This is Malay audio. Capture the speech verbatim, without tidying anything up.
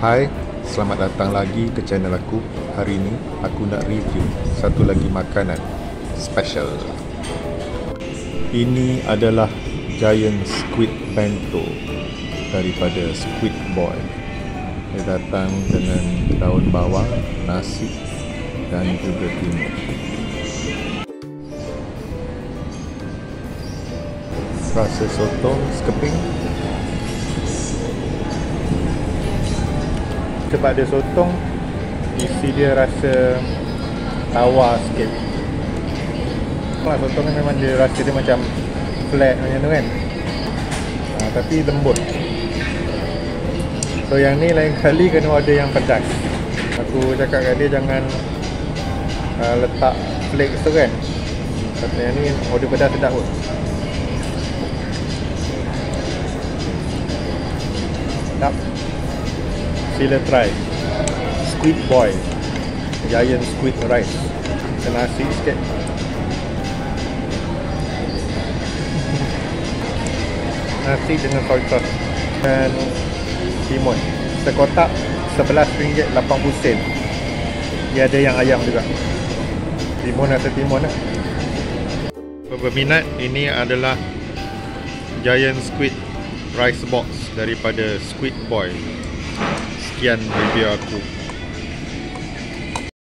Hai, selamat datang lagi ke channel aku. Hari ini aku nak review satu lagi makanan special. Ini adalah Giant Squid Bento daripada Squid Boy. Dia datang dengan daun bawang, nasi dan juga timun. Rasa sotong sekeping. Sebab dia sotong, isi dia rasa tawar sikit. Kalau sotong kan memang dia rasa dia macam flat macam tu kan, ha, tapi lembut. So yang ni lain kali kena order yang pedas. Aku cakap kat dia jangan uh, letak flakes tu kan. Tapi yang ni order pedas sedap pun. Sedap. Sila try Squid Boy Giant Squid Rice. Kena nasi sikit. Nasi dengan soy sauce dan timun. Sekotak sebelas ringgit lapan puluh sen. Dia ada yang ayam juga. Timun rasa timun lah. Berminat, ini adalah Giant Squid Rice Box daripada Squid Boy. Sekian review aku.